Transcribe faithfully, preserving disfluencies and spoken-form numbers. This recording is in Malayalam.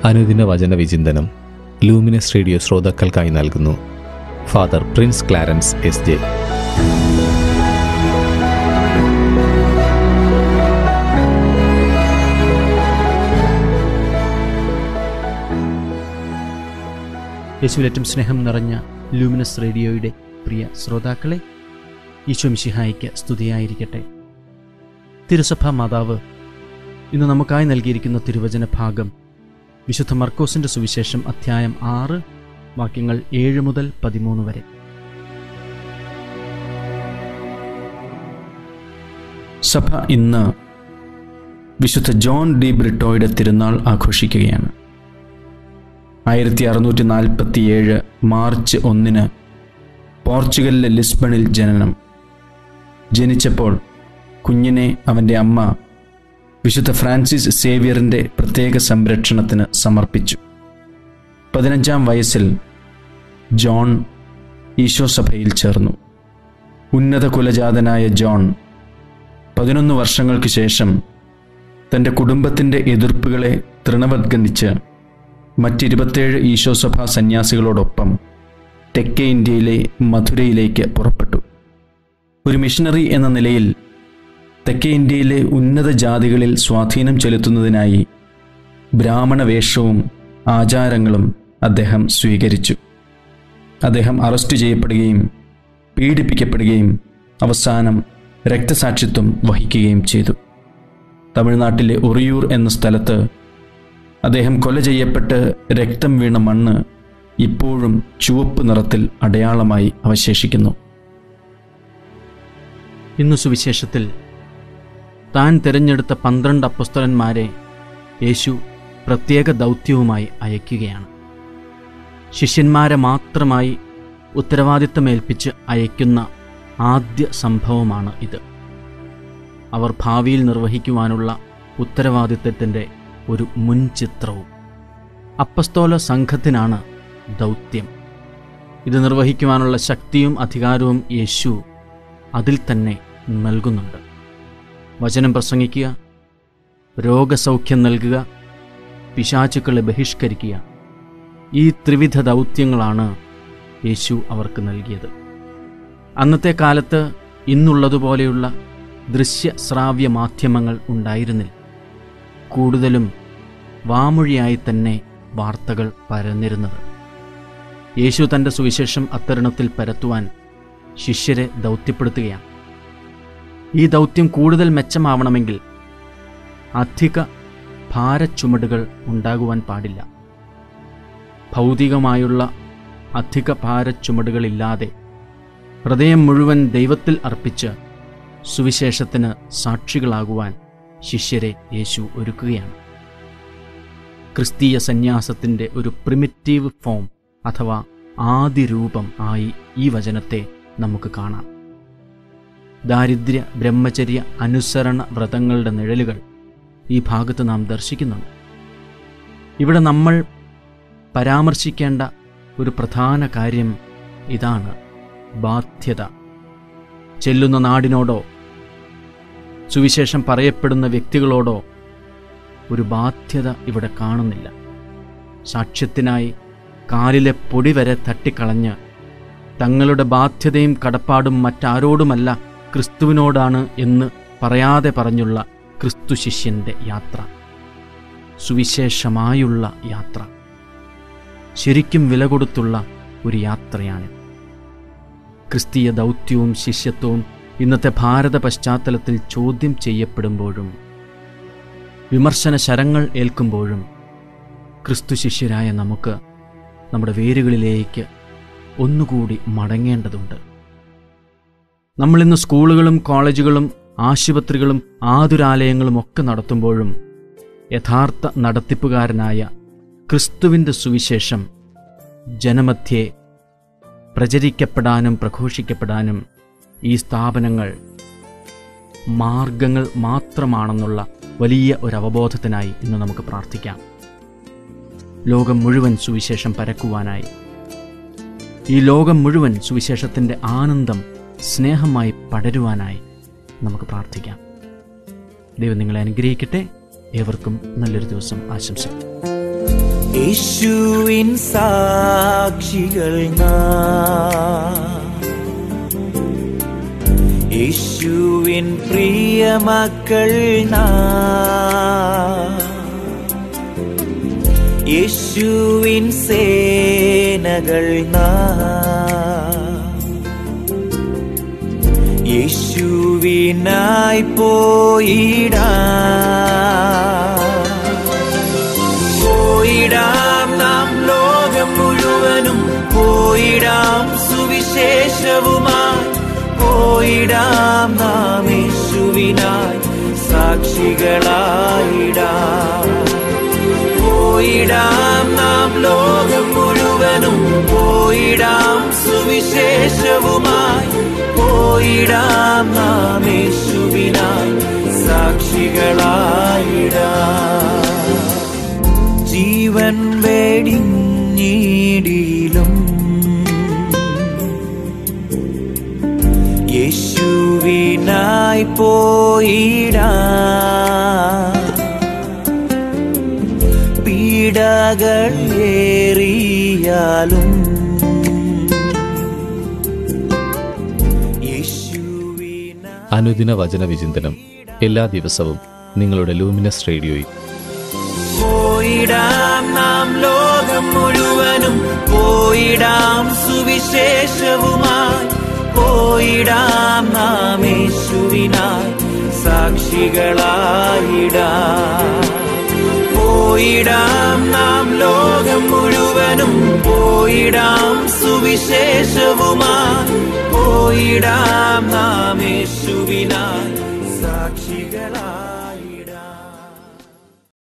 അനുദിന വചന വിചിന്തനം ലൂമിനസ് റേഡിയോ ശ്രോതാക്കൾക്കായി നൽകുന്നു father Prince Clarence S J. യേശുവിലേറ്റവും സ്നേഹം നിറഞ്ഞ ലൂമിനസ് റേഡിയോയുടെ പ്രിയ ശ്രോതാക്കളെ, ഈശോ മിശിഹായ്ക്ക് സ്തുതിയായിരിക്കട്ടെ. തിരുസഭാ മാതാവ് ഇന്ന് നമുക്കായി നൽകിയിരിക്കുന്ന തിരുവചന ഭാഗം വിശുദ്ധ മർക്കോസിൻ്റെ സുവിശേഷം അധ്യായം ആറ് വാക്യങ്ങൾ ഏഴ് മുതൽ പതിമൂന്ന് വരെ. സഭ ഇന്ന് വിശുദ്ധ ജോൺ ഡി ബ്രിട്ടോയുടെ തിരുനാൾ ആഘോഷിക്കുകയാണ്. ആയിരത്തി അറുന്നൂറ്റി നാൽപ്പത്തി ഏഴ് മാർച്ച് ഒന്നിന് പോർച്ചുഗലിലെ ലിസ്ബണിൽ ജനനം. ജനിച്ചപ്പോൾ കുഞ്ഞിനെ അവൻ്റെ അമ്മ വിശുദ്ധ ഫ്രാൻസിസ് സേവ്യറിൻ്റെ പ്രത്യേക സംരക്ഷണത്തിന് സമർപ്പിച്ചു. പതിനഞ്ചാം വയസ്സിൽ ജോൺ ഈശോ സഭയിൽ ചേർന്നു. ഉന്നത കുലജാതനായ ജോൺ പതിനൊന്ന് വർഷങ്ങൾക്ക് ശേഷം തൻ്റെ കുടുംബത്തിൻ്റെ എതിർപ്പുകളെ തൃണവത്ഗണിച്ച് മറ്റിരുപത്തേഴ് ഈശോസഭാ സന്യാസികളോടൊപ്പം തെക്കേ ഇന്ത്യയിലെ മധുരയിലേക്ക് പുറപ്പെട്ടു. ഒരു മിഷണറി എന്ന നിലയിൽ തെക്കേ ഇന്ത്യയിലെ ഉന്നത ജാതികളിൽ സ്വാധീനം ചെലുത്തുന്നതിനായി ബ്രാഹ്മണ വേഷവും ആചാരങ്ങളും അദ്ദേഹം സ്വീകരിച്ചു. അദ്ദേഹം അറസ്റ്റ് ചെയ്യപ്പെടുകയും പീഡിപ്പിക്കപ്പെടുകയും അവസാനം രക്തസാക്ഷിത്വം വഹിക്കുകയും ചെയ്തു. തമിഴ്നാട്ടിലെ ഒറിയൂർ എന്ന സ്ഥലത്ത് അദ്ദേഹം കൊല ചെയ്യപ്പെട്ട് രക്തം വീണ മണ്ണ് ഇപ്പോഴും ചുവപ്പ് നിറത്തിൽ അടയാളമായി അവശേഷിക്കുന്നു. ഇന്നു സുവിശേഷത്തിൽ താൻ തിരഞ്ഞെടുത്ത പന്ത്രണ്ട് അപ്പോസ്തലന്മാരെ യേശു പ്രത്യേക ദൗത്യവുമായി അയക്കുകയാണ്. ശിഷ്യന്മാരെ മാത്രമായി ഉത്തരവാദിത്തമേൽപ്പിച്ച് അയക്കുന്ന ആദ്യ സംഭവമാണ് ഇത്. അവർ ഭാവിയിൽ നിർവഹിക്കുവാനുള്ള ഉത്തരവാദിത്തത്തിൻ്റെ ഒരു മുൻചിത്രവും. അപ്പസ്തോല സംഘത്തിനാണ് ദൗത്യം. ഇത് നിർവഹിക്കുവാനുള്ള ശക്തിയും അധികാരവും യേശു അതിൽ തന്നെ നൽകുന്നുണ്ട്. വചനം പ്രസംഗിക്കുക, രോഗസൗഖ്യം നൽകുക, പിശാചുക്കളെ ബഹിഷ്കരിക്കുക. ഈ ത്രിവിധ ദൗത്യങ്ങളാണ് യേശു അവർക്ക് നൽകിയത്. അന്നത്തെ കാലത്ത് ഇന്നുള്ളതുപോലെയുള്ള ദൃശ്യ ശ്രാവ്യ മാധ്യമങ്ങൾ ഉണ്ടായിരുന്നില്ല. കൂടുതലും വാമൊഴിയായി തന്നെ വാർത്തകൾ പരന്നിരുന്നത്. യേശു തൻ്റെ സുവിശേഷം അത്തരുണത്തിൽ പരത്തുവാൻ ശിഷ്യരെ ദൗത്യപ്പെടുത്തുകയാണ്. ഈ ദൗത്യം കൂടുതൽ മെച്ചമാവണമെങ്കിൽ അധിക ഭാരച്ചുമടുകൾ ഉണ്ടാകുവാൻ പാടില്ല. ഭൗതികമായുള്ള അധിക ഭാരച്ചുമടുകളില്ലാതെ ഹൃദയം മുഴുവൻ ദൈവത്തിൽ അർപ്പിച്ച് സുവിശേഷത്തിന് സാക്ഷികളാകുവാൻ ശിഷ്യരെ യേശു ഒരുക്കുകയാണ്. ക്രിസ്തീയ സന്യാസത്തിൻ്റെ ഒരു പ്രിമിറ്റീവ് ഫോം അഥവാ ആദിരൂപം ആയി ഈ വചനത്തെ നമുക്ക് കാണാം. ദാരിദ്ര്യ ബ്രഹ്മചര്യ അനുസരണ വ്രതങ്ങളുടെ നിഴലുകൾ ഈ ഭാഗത്ത് നാം ദർശിക്കുന്നുണ്ട്. ഇവിടെ നമ്മൾ പരാമർശിക്കേണ്ട ഒരു പ്രധാന കാര്യം ഇതാണ്: ബാധ്യത. ചെല്ലുന്ന നാടിനോടോ സുവിശേഷം പറയപ്പെടുന്ന വ്യക്തികളോടോ ഒരു ബാധ്യത ഇവിടെ കാണുന്നില്ല. സാക്ഷ്യത്തിനായി കാലിലെ പൊടി വരെ തട്ടിക്കളഞ്ഞ് തങ്ങളുടെ ബാധ്യതയും കടപ്പാടും മറ്റാരോടുമല്ല ക്രിസ്തുവിനോടാണ് എന്ന് പറയാതെ പറഞ്ഞുള്ള ക്രിസ്തു ശിഷ്യൻ്റെ യാത്ര, സുവിശേഷമായുള്ള യാത്ര, ശരിക്കും വില കൊടുത്തുള്ള ഒരു യാത്രയാണ്. ക്രിസ്തീയ ദൗത്യവും ശിഷ്യത്വവും ഇന്നത്തെ ഭാരത പശ്ചാത്തലത്തിൽ ചോദ്യം ചെയ്യപ്പെടുമ്പോഴും വിമർശന ശരങ്ങൾ ഏൽക്കുമ്പോഴും ക്രിസ്തു ശിഷ്യരായ നമുക്ക് നമ്മുടെ വേരുകളിലേക്ക് ഒന്നുകൂടി മടങ്ങേണ്ടതുണ്ട്. നമ്മളിന്ന് സ്കൂളുകളും കോളേജുകളും ആശുപത്രികളും ആതുരാലയങ്ങളും ഒക്കെ നടത്തുമ്പോഴും യഥാർത്ഥ നടത്തിപ്പുകാരനായ ക്രിസ്തുവിൻ്റെ സുവിശേഷം ജനമധ്യേ പ്രചരിക്കപ്പെടാനും പ്രഘോഷിക്കപ്പെടാനും ഈ സ്ഥാപനങ്ങൾ മാർഗങ്ങൾ മാത്രമാണെന്നുള്ള വലിയ ഒരു അവബോധത്തിനായി ഇന്ന് നമുക്ക് പ്രാർത്ഥിക്കാം. ലോകം മുഴുവൻ സുവിശേഷം പരക്കുവാനായി, ഈ ലോകം മുഴുവൻ സുവിശേഷത്തിൻ്റെ ആനന്ദം സ്നേഹമായി പടരുവാനായി നമുക്ക് പ്രാർത്ഥിക്കാം. ദൈവം നിങ്ങളെ അനുഗ്രഹിക്കട്ടെ. ഏവർക്കും നല്ലൊരു ദിവസം ആശംസിക്കുന്നു. യേശുവിൻ സാക്ഷികൾ നാം, യേശുവിൻ പ്രിയ മക്കൾ നാം, യേശുവിൻ സേനകൾ നാം, യേശുവിനായി പോയിടാം. പോയിടാം നാം ലോകം മുഴുവനും, പോയിടാം സുവിശേഷവുമായി, പോയിടാം നാം യേശുവിനായി സാക്ഷികളായിടാം. പോയിടാം നാം ലോകം മുഴുവനും, പോയിടാം സുവിശേഷവുമായി, പോയിടാം നാം യേശുവിനായി സാക്ഷികളായിടാം. ജീവൻ വെടിഞ്ഞിടിലും യേശുവിനായി പോയിടാം. പീഡകൾ ഏറിയാലും അനുദിന വചന വിചിന്തനം എല്ലാ ദിവസവും നിങ്ങളുടെ ലൂമിനസ് റേഡിയോയിൽ. പോയിടാം നാം ലോകം മുഴുവനും, പോയിടാം സുവിശേഷവുമായി, പോയിടാം നാം യേശുവിനായി സാക്ഷികളായിടാം. പോയിടാം നാം ലോകം മുഴുവനും, പോയിടാം സുവിശേഷവുമായി, പോയിടാം നാം യേശുവിനായി സാക്ഷികളായി.